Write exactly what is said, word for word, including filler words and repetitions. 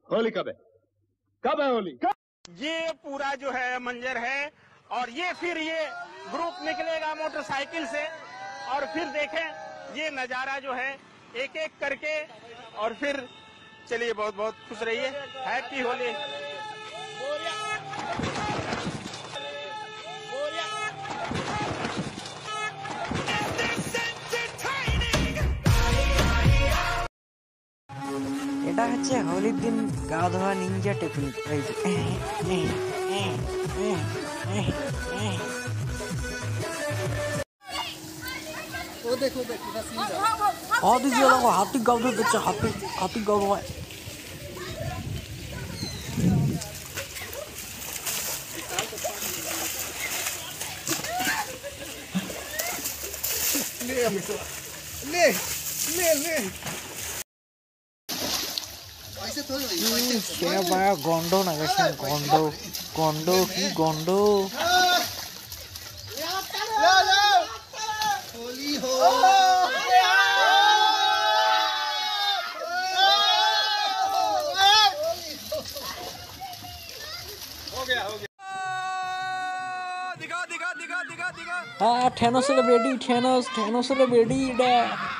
होली कब है? कब है होली? कब? ये पूरा जो है मंजर है और ये फिर ये ग्रुप निकलेगा मोटरसाइकिल से और फिर देखें ये नजारा जो है एक एक करके और फिर चलिए बहुत बहुत खुश रहिए। हैप्पी होली। এটা হচ্ছে হোলির দিন গা ধোয়া নিনজা টেকনিক। এই যে ও দেখো দেখো হাতি দিয়ে দেখো হাতি গাও ধরছে, হাতি হাতি গাও ধোয়া। ले ले ले সে ভাই গন্ড না গেছে, গন্ড গন্ড কি গন্ড। होली हो हो गया हो गया। दिखा दिखा दिखा दिखा दिखा। हाँ ठेनोस रे बेटी, ठेनोस ठेनोस रे बेटी।